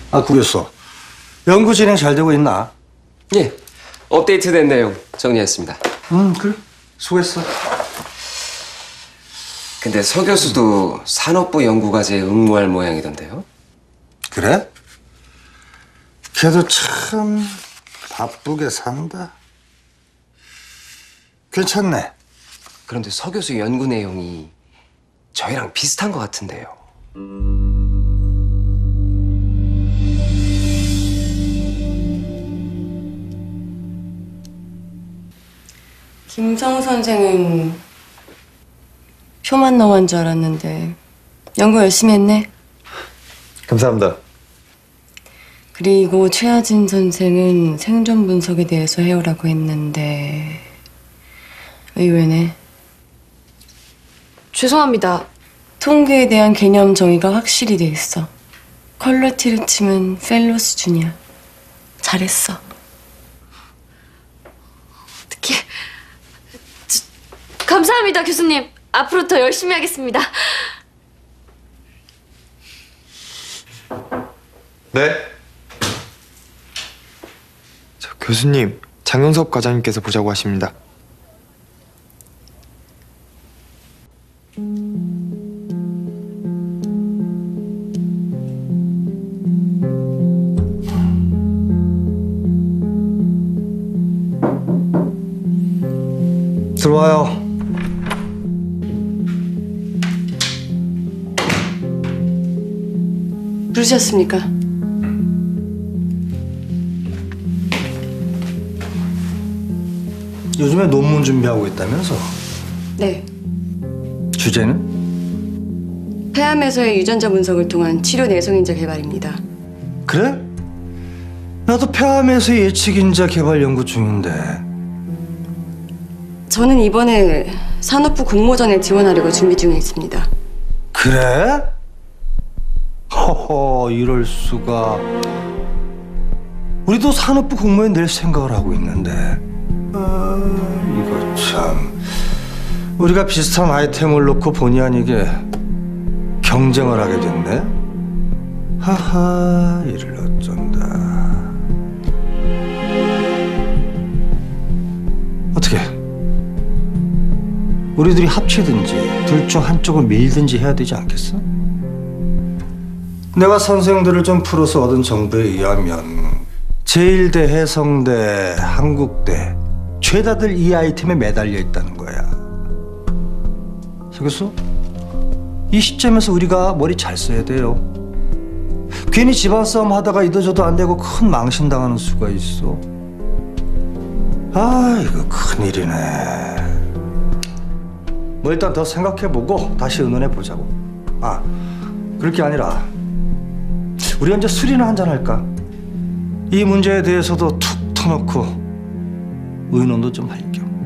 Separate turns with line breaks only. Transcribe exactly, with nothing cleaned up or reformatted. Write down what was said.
아, 구교수. 연구 진행 잘 되고 있나?
예, 업데이트된 내용 정리했습니다.
음, 그래. 수고했어.
근데 서 교수도 산업부 연구과제에 응모할 모양이던데요?
그래? 걔도 참 바쁘게 산다. 괜찮네.
그런데 서 교수 연구 내용이 저희랑 비슷한 것 같은데요.
김성 선생은 표만 너무한 줄 알았는데 연구 열심히 했네.
감사합니다.
그리고 최하진 선생은 생존 분석에 대해서 해오라고 했는데 의외네.
죄송합니다.
통계에 대한 개념 정의가 확실히 돼 있어. 퀄리티로 치면 펠로 수준이야. 잘했어.
어떻게? 감사합니다, 교수님. 앞으로 더 열심히 하겠습니다.
네. 저 교수님, 장영섭 과장님께서 보자고 하십니다.
들어와요.
부르셨습니까?
요즘에 논문 준비하고 있다면서?
네.
주제는?
폐암에서의 유전자 분석을 통한 치료 내성인자 개발입니다.
그래? 나도 폐암에서 예측인자 개발 연구 중인데.
저는 이번에 산업부 공모전에 지원하려고 준비 중에 있습니다.
그래? 허허, 이럴 수가. 우리도 산업부 공모에 낼 생각을 하고 있는데. 아, 이거 참. 우리가 비슷한 아이템을 놓고 본의 아니게 경쟁을 하게 됐네. 하하, 이를 어쩐다. 어떻게? 우리들이 합치든지 둘 중 한쪽을 밀든지 해야 되지 않겠어? 내가 선생들을 좀 풀어서 얻은 정보에 의하면 제일대, 해성대, 한국대 죄다들 이 아이템에 매달려 있다는 거야. 서 교수, 이 시점에서 우리가 머리 잘 써야 돼요. 괜히 집안 싸움 하다가 이도저도 안 되고 큰 망신 당하는 수가 있어. 아, 이거 큰일이네. 뭐 일단 더 생각해보고 다시 의논해보자고. 아, 그럴 게 아니라 우리 이제 술이나 한잔 할까? 이 문제에 대해서도 툭 터놓고 의논도 좀 할겸.